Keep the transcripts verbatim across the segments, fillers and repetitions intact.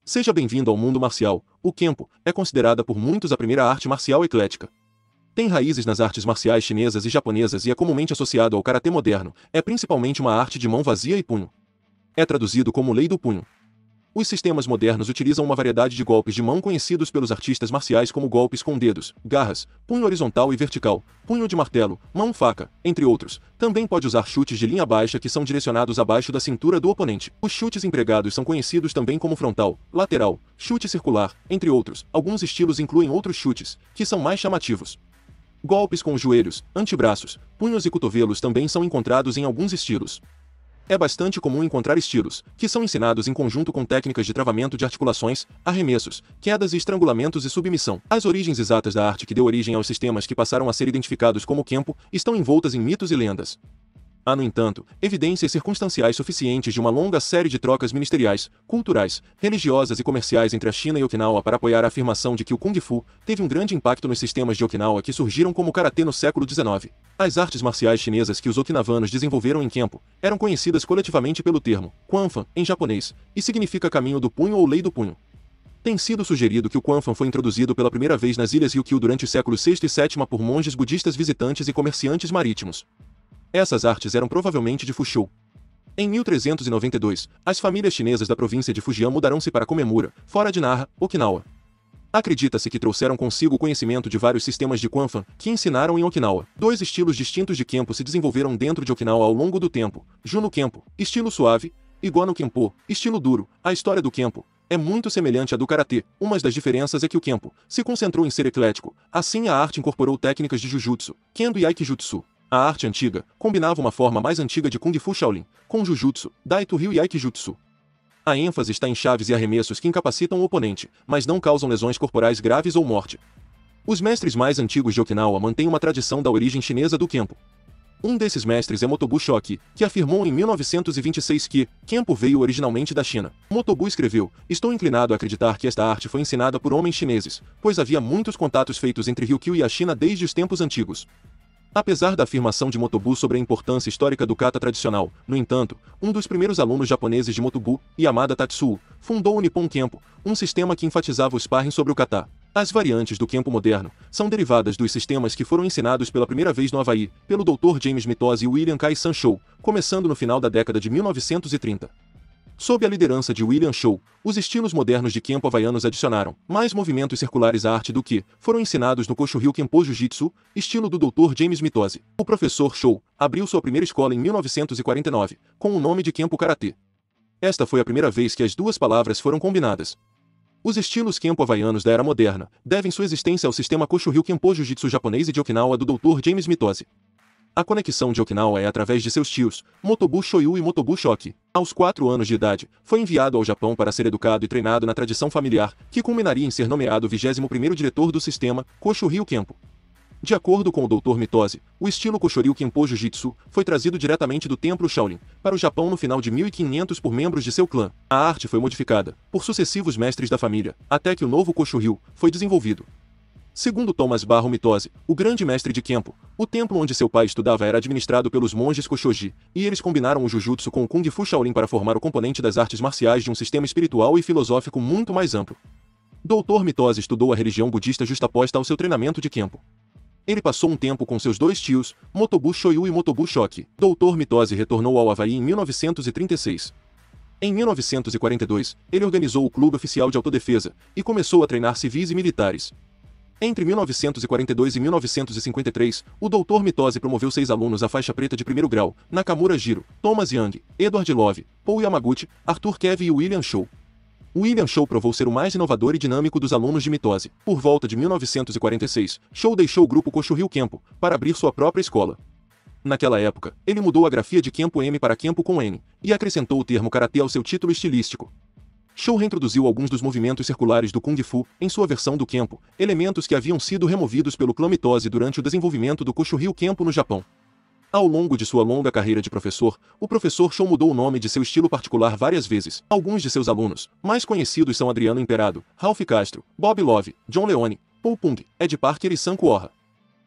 Seja bem-vindo ao mundo marcial. O Kenpo é considerada por muitos a primeira arte marcial eclética. Tem raízes nas artes marciais chinesas e japonesas e é comumente associado ao karatê moderno. É principalmente uma arte de mão vazia e punho. É traduzido como lei do punho. Os sistemas modernos utilizam uma variedade de golpes de mão conhecidos pelos artistas marciais como golpes com dedos, garras, punho horizontal e vertical, punho de martelo, mão-faca, entre outros. Também pode usar chutes de linha baixa que são direcionados abaixo da cintura do oponente. Os chutes empregados são conhecidos também como frontal, lateral, chute circular, entre outros. Alguns estilos incluem outros chutes, que são mais chamativos. Golpes com os joelhos, antebraços, punhos e cotovelos também são encontrados em alguns estilos. É bastante comum encontrar estilos, que são ensinados em conjunto com técnicas de travamento de articulações, arremessos, quedas e estrangulamentos e submissão. As origens exatas da arte que deu origem aos sistemas que passaram a ser identificados como Kenpo estão envoltas em mitos e lendas. Há, no entanto, evidências circunstanciais suficientes de uma longa série de trocas ministeriais, culturais, religiosas e comerciais entre a China e Okinawa para apoiar a afirmação de que o Kung Fu teve um grande impacto nos sistemas de Okinawa que surgiram como o Karatê no século dezenove. As artes marciais chinesas que os okinavanos desenvolveram em Kenpo eram conhecidas coletivamente pelo termo Kwanfan, em japonês, e significa caminho do punho ou lei do punho. Tem sido sugerido que o Kwanfan foi introduzido pela primeira vez nas ilhas Ryukyu durante os séculos sexto e sétimo por monges budistas visitantes e comerciantes marítimos. Essas artes eram provavelmente de Fushou. Em mil trezentos e noventa e dois, as famílias chinesas da província de Fujian mudaram-se para Komemura, fora de Nara, Okinawa. Acredita-se que trouxeram consigo o conhecimento de vários sistemas de Kwanfan que ensinaram em Okinawa. Dois estilos distintos de Kenpo se desenvolveram dentro de Okinawa ao longo do tempo: Juno Kenpo, estilo suave, e Gono Kenpo, estilo duro. A história do Kenpo é muito semelhante à do Karatê. Uma das diferenças é que o Kenpo se concentrou em ser eclético, assim a arte incorporou técnicas de Jujutsu, Kendo e Aikijutsu. A arte antiga combinava uma forma mais antiga de Kung Fu Shaolin, com Jujutsu, Daito-ryu e Aikijutsu. A ênfase está em chaves e arremessos que incapacitam o oponente, mas não causam lesões corporais graves ou morte. Os mestres mais antigos de Okinawa mantêm uma tradição da origem chinesa do Kenpo. Um desses mestres é Motobu Shoki, que afirmou em mil novecentos e vinte e seis que Kenpo veio originalmente da China. Motobu escreveu: "Estou inclinado a acreditar que esta arte foi ensinada por homens chineses, pois havia muitos contatos feitos entre Ryukyu e a China desde os tempos antigos." Apesar da afirmação de Motobu sobre a importância histórica do kata tradicional, no entanto, um dos primeiros alunos japoneses de Motobu, Yamada Tatsuo, fundou o Nippon Kenpo, um sistema que enfatizava o sparring sobre o kata. As variantes do Kenpo moderno são derivadas dos sistemas que foram ensinados pela primeira vez no Havaí, pelo doutor James Mitose e William Kai Sanshou, começando no final da década de mil novecentos e trinta. Sob a liderança de William Shou, os estilos modernos de Kenpo havaianos adicionaram mais movimentos circulares à arte do que foram ensinados no Kosho-ryu Kenpo Jiu-Jitsu, estilo do doutor James Mitose. O professor Shou abriu sua primeira escola em mil novecentos e quarenta e nove, com o nome de Kenpo Karatê. Esta foi a primeira vez que as duas palavras foram combinadas. Os estilos Kenpo havaianos da era moderna devem sua existência ao sistema Kosho-ryu Kenpo Jiu-Jitsu japonês e de Okinawa do doutor James Mitose. A conexão de Okinawa é através de seus tios, Motobu Shoyu e Motobu Shoki. Aos quatro anos de idade, foi enviado ao Japão para ser educado e treinado na tradição familiar, que culminaria em ser nomeado vigésimo primeiro diretor do sistema Kosho-ryu Kenpo. De acordo com o doutor Mitose, o estilo Kosho-ryu Kenpo Jiu-Jitsu foi trazido diretamente do Templo Shaolin para o Japão no final de mil e quinhentos por membros de seu clã. A arte foi modificada por sucessivos mestres da família, até que o novo Kosho-ryu foi desenvolvido. Segundo Thomas Barro Mitose, o grande mestre de Kenpo, o templo onde seu pai estudava era administrado pelos monges Koshoji, e eles combinaram o Jujutsu com o Kung Fu Shaolin para formar o componente das artes marciais de um sistema espiritual e filosófico muito mais amplo. doutor Mitose estudou a religião budista justaposta ao seu treinamento de Kenpo. Ele passou um tempo com seus dois tios, Motobu Shoyu e Motobu Shoki. doutor Mitose retornou ao Havaí em mil novecentos e trinta e seis. Em mil novecentos e quarenta e dois, ele organizou o Clube Oficial de Autodefesa e começou a treinar civis e militares. Entre mil novecentos e quarenta e dois e mil novecentos e cinquenta e três, o doutor Mitose promoveu seis alunos à faixa preta de primeiro grau: Nakamura Jiro, Thomas Young, Edward Love, Paul Yamaguchi, Arthur Kevin e William Shou. William Shou provou ser o mais inovador e dinâmico dos alunos de Mitose. Por volta de mil novecentos e quarenta e seis, Shou deixou o grupo Kosho-ryu Kenpo para abrir sua própria escola. Naquela época, ele mudou a grafia de Kenpo M para Kenpo com N, e acrescentou o termo Karatê ao seu título estilístico. Shou reintroduziu alguns dos movimentos circulares do Kung Fu em sua versão do Kenpo, elementos que haviam sido removidos pelo clã Mitose durante o desenvolvimento do Kosho-ryu Kenpo no Japão. Ao longo de sua longa carreira de professor, o professor Shou mudou o nome de seu estilo particular várias vezes. Alguns de seus alunos, mais conhecidos são Adriano Imperado, Ralph Castro, Bob Love, John Leone, Paul Pung, Ed Parker e Sam Kuoha.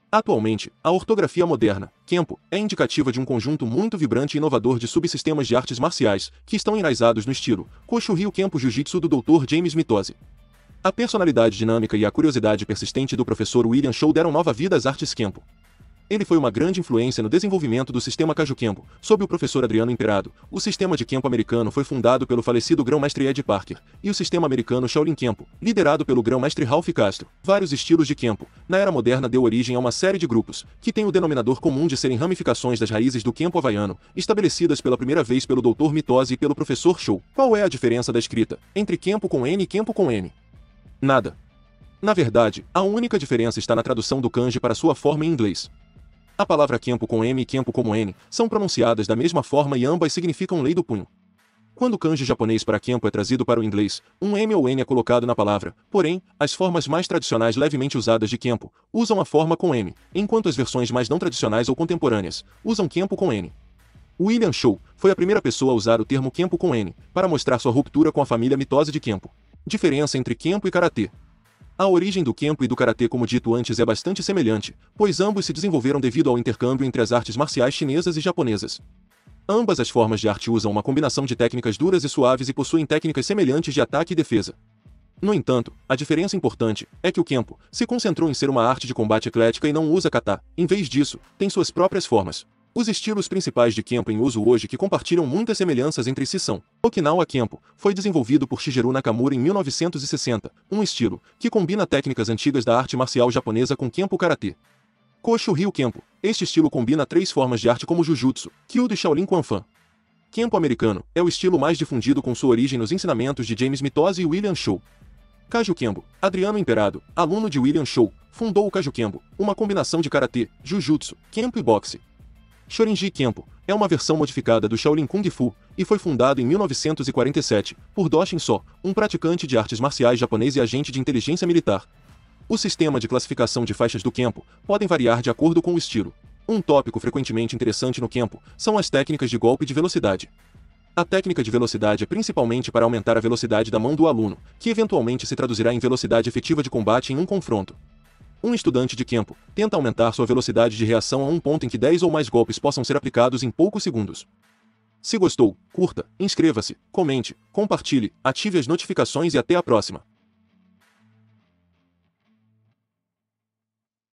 Atualmente, a ortografia moderna, Kenpo, é indicativa de um conjunto muito vibrante e inovador de subsistemas de artes marciais, que estão enraizados no estilo Koshu-Ryu Kenpo Jiu-Jitsu do doutor James Mitose. A personalidade dinâmica e a curiosidade persistente do professor William Shou deram nova vida às artes Kenpo. Ele foi uma grande influência no desenvolvimento do sistema Kaju Kenpo, sob o professor Adriano Imperado. O sistema de Kenpo americano foi fundado pelo falecido grão-mestre Ed Parker, e o sistema americano Shaolin Kenpo, liderado pelo grão-mestre Ralph Castro. Vários estilos de Kenpo, na era moderna, deu origem a uma série de grupos, que têm o denominador comum de serem ramificações das raízes do Kenpo havaiano, estabelecidas pela primeira vez pelo doutor Mitose e pelo professor Shou. Qual é a diferença da escrita entre Kenpo com N e Kenpo com N? Nada. Na verdade, a única diferença está na tradução do kanji para sua forma em inglês. A palavra Kenpo com M e Kenpo como N são pronunciadas da mesma forma e ambas significam lei do punho. Quando o kanji japonês para Kenpo é trazido para o inglês, um M ou N é colocado na palavra, porém, as formas mais tradicionais levemente usadas de Kenpo usam a forma com M, enquanto as versões mais não tradicionais ou contemporâneas usam Kenpo com N. William Shou foi a primeira pessoa a usar o termo Kenpo com N para mostrar sua ruptura com a família Mitose de Kenpo. Diferença entre Kenpo e Karatê. A origem do Kenpo e do Karatê, como dito antes, é bastante semelhante, pois ambos se desenvolveram devido ao intercâmbio entre as artes marciais chinesas e japonesas. Ambas as formas de arte usam uma combinação de técnicas duras e suaves e possuem técnicas semelhantes de ataque e defesa. No entanto, a diferença importante é que o Kenpo se concentrou em ser uma arte de combate eclética e não usa kata. Em vez disso, tem suas próprias formas. Os estilos principais de Kenpo em uso hoje que compartilham muitas semelhanças entre si são: Okinawa Kenpo foi desenvolvido por Shigeru Nakamura em mil novecentos e sessenta, um estilo que combina técnicas antigas da arte marcial japonesa com Kenpo Karatê. Koshu-Ryu Kenpo, este estilo combina três formas de arte como Jujutsu, Kyudo e Shaolin Kwanfan. Kenpo americano é o estilo mais difundido com sua origem nos ensinamentos de James Mitose e William Shou. Kaju Kenpo, Adriano Imperado, aluno de William Shou, fundou o Kaju Kenpo, uma combinação de Karatê, Jujutsu, Kenpo e boxe. Shorinji Kenpo é uma versão modificada do Shaolin Kung Fu e foi fundado em mil novecentos e quarenta e sete por Doshin So, um praticante de artes marciais japonês e agente de inteligência militar. O sistema de classificação de faixas do Kenpo podem variar de acordo com o estilo. Um tópico frequentemente interessante no Kenpo são as técnicas de golpe de velocidade. A técnica de velocidade é principalmente para aumentar a velocidade da mão do aluno, que eventualmente se traduzirá em velocidade efetiva de combate em um confronto. Um estudante de Kenpo tenta aumentar sua velocidade de reação a um ponto em que dez ou mais golpes possam ser aplicados em poucos segundos. Se gostou, curta, inscreva-se, comente, compartilhe, ative as notificações e até a próxima.